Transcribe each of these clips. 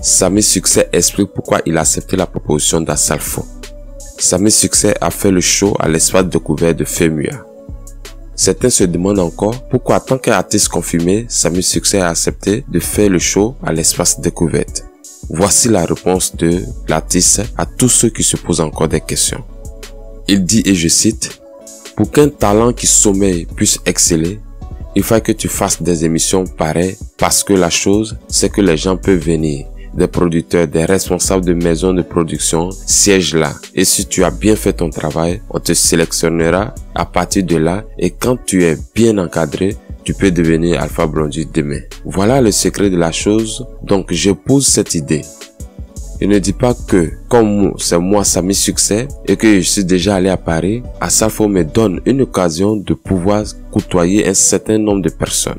Samy Succès explique pourquoi il a accepté la proposition d'Assalfo. Samy Succès a fait le show à l'espace découvert de Femua. Certains se demandent encore pourquoi, en tant qu'artiste confirmé, Samy Succès a accepté de faire le show à l'espace découverte. Voici la réponse de l'artiste à tous ceux qui se posent encore des questions. Il dit, et je cite, « Pour qu'un talent qui sommeille puisse exceller, il faut que tu fasses des émissions pareilles parce que la chose, c'est que les gens peuvent venir. Des producteurs, des responsables de maisons de production siègent là. Et si tu as bien fait ton travail, on te sélectionnera à partir de là. Et quand tu es bien encadré, tu peux devenir Alpha Blondy demain. » Voilà le secret de la chose. Donc je pose cette idée. Je ne dis pas que, comme c'est moi Samy Succès et que je suis déjà allé à Paris, Assalfo me donne une occasion de pouvoir côtoyer un certain nombre de personnes.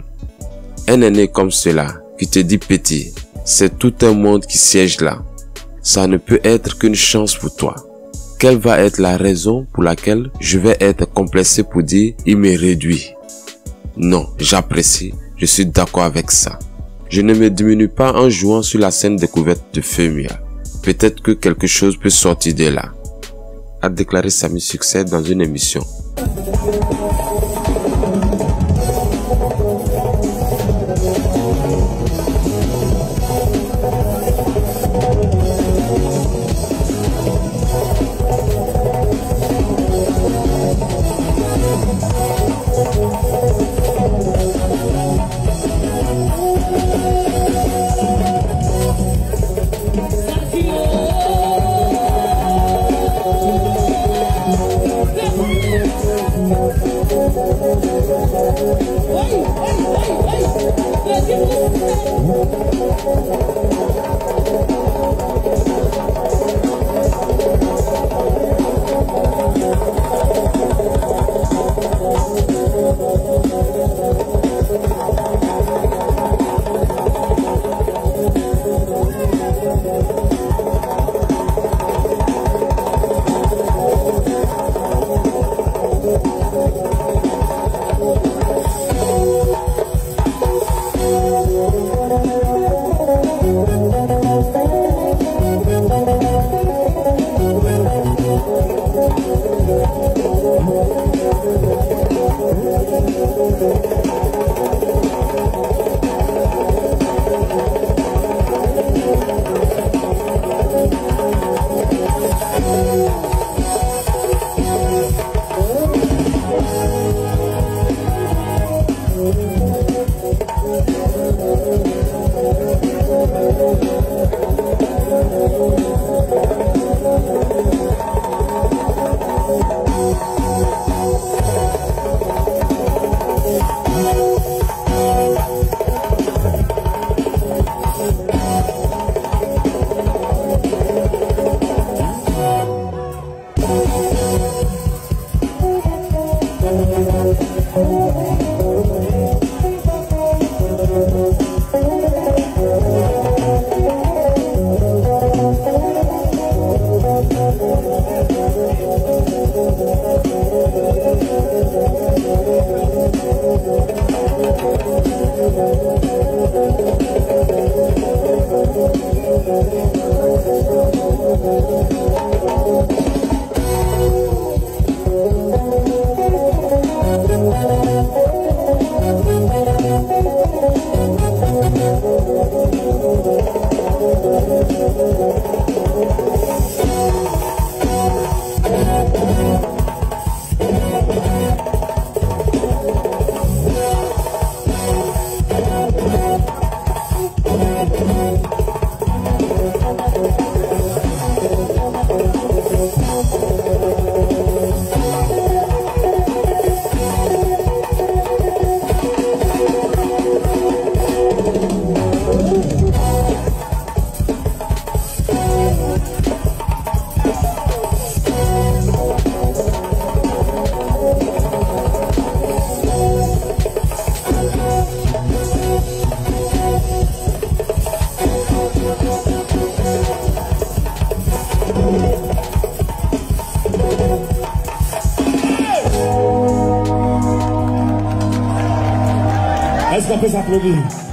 Un aîné comme cela, qui te dit petit, c'est tout un monde qui siège là. Ça ne peut être qu'une chance pour toi. Quelle va être la raison pour laquelle je vais être complexé pour dire « il me réduit ». Non, j'apprécie, je suis d'accord avec ça. Je ne me diminue pas en jouant sur la scène découverte de Femua. Peut-être que quelque chose peut sortir de là, a déclaré Samy Succès dans une émission. Est-ce qu'on peut s'applaudir?